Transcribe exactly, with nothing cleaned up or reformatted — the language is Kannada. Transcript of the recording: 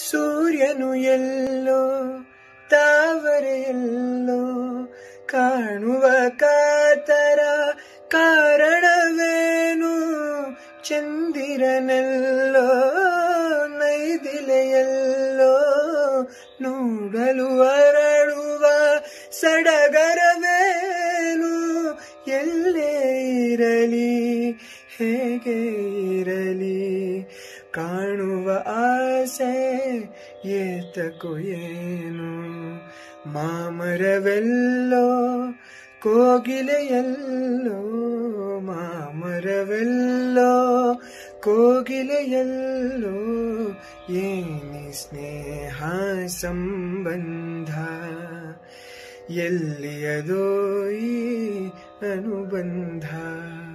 ಸೂರ್ಯನು ಎಲ್ಲೋ ತಾವರೆಯಲ್ಲೋ ಕಾಣುವ ಕಾತರ ಕಾರಣವೇನು ಚಂದಿರನೆಲ್ಲೋ ನೈದಿಲೆಯಲ್ಲೋ ನೋಡಲು ಅರಳುವ ಸಡಗರವೇನು ಎಲ್ಲೇ ಇರಲಿ ಹೇಗೆ ಇರಲಿ ಕಾಣುವ ಆಸೆ ಏತಕೋ ಏನು ಮಾಮರವೆಲ್ಲೋ ಕೋಗಿಲೆಯಲ್ಲೋ ಮಾಮರವೆಲ್ಲೋ ಕೋಗಿಲೆಯಲ್ಲೋ ಏನಿ ಸ್ನೇಹ ಸಂಬಂಧ ಎಲ್ಲಿಯದೋ ಈ ಅನುಬಂಧ.